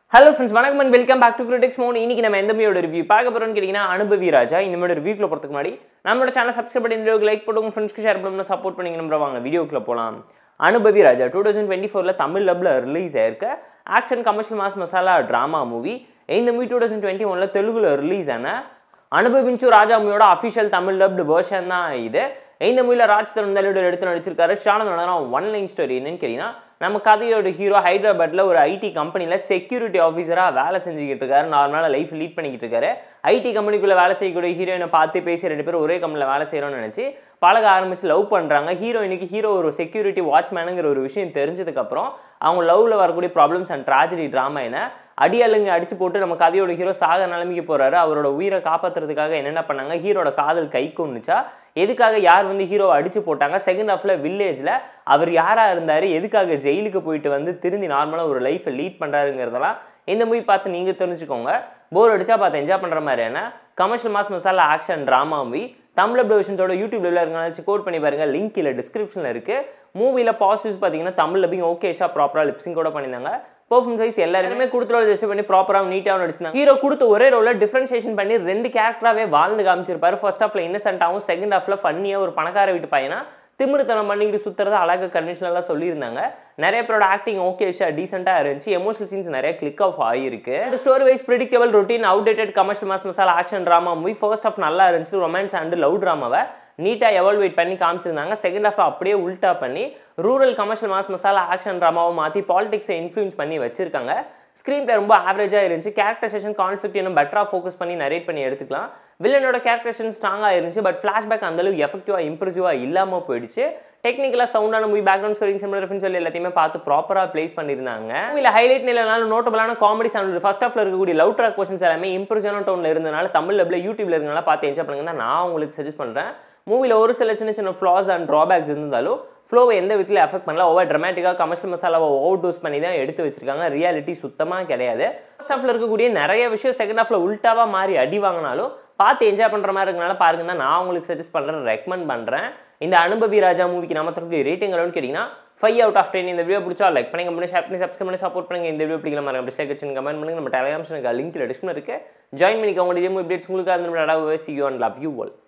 Hello friends, welcome and welcome back to CriticsMohan. இன்னைக்கு நம்ம எந்த மூவியோட ரிவ்யூ பார்க்க போறோம்னு கேட்டிங்கனா அனுபவி ராஜா. இந்த மூவியோட ரிவ்யூக்குள்ள போறதுக்கு முன்னாடி நம்மளோட சேனலை சப்ஸ்கிரைப் பண்ணி இந்த வீடியோக்கு லைக் போட்டு உங்க ஃப்ரெண்ட்ஸ்க்கு ஷேர் பண்ணி சப்போர்ட் பண்ணீங்க நம்ம வாங்க வீடியோக்குள்ள போலாம். அனுபவி ராஜா 2024ல தமிழ் டப்ல ரிலீஸ் ஆயிருக்க action commercial mass masala drama movie. இந்த மூவி 2021ல தெலுங்குல ரிலீஸ் ஆன அனுபவிஞ்சு ராஜா மூவியோட அஃபிஷியல் தமிழ் டப்டு வெர்ஷன் தான் இது. இந்த மூவில ராஜ் தருண் எடுத்து நடிச்சிருக்காரு. ஷானந்தோட ஒன் லைன் ஸ்டோரி என்னன்னு கேட்டிங்கனா நம்ம கதையோட ஹீரோ ஹைதராபாத்ல ஒரு ஐடி கம்பெனியில் செக்யூரிட்டி ஆஃபீஸராக வேலை செஞ்சுக்கிட்டு இருக்காரு. நார்மலாக லைஃப் லீட் பண்ணிக்கிட்டு இருக்காரு. ஐடி கம்பெனிக்குள்ளே வேலை செய்யக்கூடிய ஹீரோயினை பார்த்து பேசி ரெண்டு பேரும் ஒரே கம்பெனியில் வேலை செய்கிறோன்னு நினச்சி பழக ஆரம்பித்து லவ் பண்ணுறாங்க. ஹீரோ ஒரு செக்யூரிட்டி வாட்ச்மேனுங்கிற ஒரு விஷயம் தெரிஞ்சதுக்கப்புறம் அவங்க லவ்வில் வரக்கூடிய ப்ராப்ளம்ஸ் அண்ட் ட்ராஜடி ட்ராமா என்ன அடியாளுங்க அடிச்சு போட்டு நம்ம கதையோட ஹீரோ சாக நிலைமைக்கு போகிறாரு. அவரோட உயிரை காப்பாற்றுறதுக்காக என்னென்ன பண்ணாங்க, ஹீரோட காதல் கை கொண்டுச்சா, எதுக்காக யார் ஹீரோவை அடிச்சு போட்டாங்க, செகண்ட் ஹாஃப்ல வில்லேஜில் அவர் யாராக இருந்தார், எதுக்காக ஜெயிலுக்கு போயிட்டு திருந்தி நார்மலாக ஒரு லைஃப்பை லீட் பண்ணுறாருங்கிறதெல்லாம் இந்த மூவி பார்த்து நீங்கள் தெரிஞ்சுக்கோங்க. போர் அடிச்சா பார்த்து என்ஜாய் பண்ணுற மாதிரியான commercial mass masala action drama movie Tamil அப்டேஷன்ஸோட யூடியூப்ல இருக்க கோட் பண்ணி பாருங்க, லிங்க் கீழே டிஸ்கிரிப்ஷனில் இருக்குது. மூவியில் பாசிட்டிவ்ஸ் பார்த்தீங்கன்னா தமிழ் டப்பிங் ஓகேஷா ப்ராப்பராக லிப்ஸிங் கூட பண்ணியிருந்தாங்க. பெர்ஃபார்மன்ஸ் வைஸ் எல்லாருமே கொடுத்த ஜஸ்ட் பண்ணி ப்ராப்பராக நீட்டாக நடிச்சிருந்தாங்க. ஹீரோ கொடுத்த ஒரே ரோல டிஃபரன்ஷியேஷன் பண்ணி ரெண்டு கேரக்டராகவே வாழ்ந்து காமிச்சிருப்பாரு. ஃபர்ஸ்ட் ஹாஃப்ல இன்னசென்ட்டாகவும் செகண்ட் ஹாஃப்ல ஃபன்னியாக ஒரு பணக்கார வீட்டு பையனா திமிருத்தனம் பண்ணிக்கிட்டு சுற்றுறது அழகாக கன்வென்ஷனலாக சொல்லியிருந்தாங்க. நிறைய பேரோட ஆக்டிங் ஓகேஷா டீசெண்டாக இருந்துச்சு. எமோஷனல் சீன்ஸ் நிறைய கிளிக் ஆஃப் ஆகிருக்கு. Story wise predictable routine outdated commercial mass masala action drama movie. First half நல்லா இருந்துச்சு. ரொமான்ஸ் அண்ட் லவ் ட்ராமாவை நீட்டாக எவால்வேட் பண்ணி காமிச்சிருந்தாங்க. செகண்ட் ஹாஃப் அப்படியே உல்ட்டா பண்ணி rural commercial mass masala action ட்ராமாவை மாற்றி பாலிடிக்ஸை இன்ஃப்ளூயன்ஸ் பண்ணி வச்சிருக்காங்க. ஸ்க்ரீன் பிளே ரொம்ப ஆவரேஜாக இருந்துச்சு. கேரக்டரைசேஷன் கான்ஃப்ளிக்ட் இன்னும் பெட்டராக ஃபோக்கஸ் பண்ணி நரேட் பண்ணி எடுத்துக்கலாம். வில்லனோட கேரக்டரைசேஷன் ஸ்ட்ராங்காக இருந்துச்சு. பட் ஃப்ளாஷ்பேக் அந்தளவு எஃபெக்டிவாக இம்ப்ரெசிவாக இல்லாமல் போயிடுச்சு. டெக்னிக்கலாக சவுண்டான movie background scoring similar reference சொல்லி எல்லாத்தையுமே பார்த்து ப்ராப்பராக பிளேஸ் பண்ணியிருந்தாங்க. மூவியில் ஹைலைட் இல்லைனாலும் நோட்டபிளான காமெடி சவுண்ட் ஃபர்ஸ்ட் ஹாஃப்ல இருக்கக்கூடிய லவ் ட்ராக் போர்ஷன்ஸ் எல்லாமே இம்ப்ரெசிவான டோனில் இருந்தனால தமிழ் டப்ல யூடியூப்ல இருக்கனால பார்த்து என்ஜாய் பண்ணுங்க தான் நான் உங்களுக்கு சஜஸ்ட் பண்ணுறேன். மூவியில் ஒரு சில சின்ன ஃப்ளாஸ் அண்ட் ட்ராபேக்ஸ் இருந்தாலும் ஃப்ளோவை எந்த விதத்தில் எஃபெக்ட் பண்ணல. ஓவர் ட்ராமேட்டிக்காக கமர்ஷியல் மசாலாவை ஓவர் டோஸ் பண்ணி தான் எடுத்து வச்சிருக்காங்க. ரியாலிட்டி சுத்தமாக கிடையாது. ஃபர்ஸ்ட் ஹாஃப்ல இருக்கக்கூடிய நிறைய விஷயம் செகண்ட் ஹாஃப்ல உல்ட்டாவாக மாறி அடி வாங்கினாலும் பார்த்து என்ஜாய் பண்ணுற மாதிரி இருக்கனால பாருங்க தான் நான் உங்களுக்கு சஜஸ்ட் பண்ணுறேன், ரெக்கமெண்ட் பண்ணுறேன். இந்த அனுபவி ராஜா மூவிக்கு நம்ம தரக்கூடிய ரேட்டிங் எவ்வளோன்னு கேட்டிங்கன்னா 5 out of 10. இந்த வீடியோ பிடிச்சா லைக் பண்ணி கமெண்ட் ஷேர் பண்ணி சப்ஸ்கிரைப் பண்ணி சப்போர்ட் பண்ணுங்க. இந்த வீடியோ பிடிக்கல மாதிரி டிஸ்லைக் வச்சு கமெண்ட் பண்ணுங்க. நம்ம டெலிகிராம் சேனலுக்கு லிங்க் டிஸ்கிரிப்ஷனில் இருக்குது. ஜாயின் பண்ணிக்கோங்க. இதே அப்டேட்ஸ் உங்களுக்கு அந்த see you and love you all.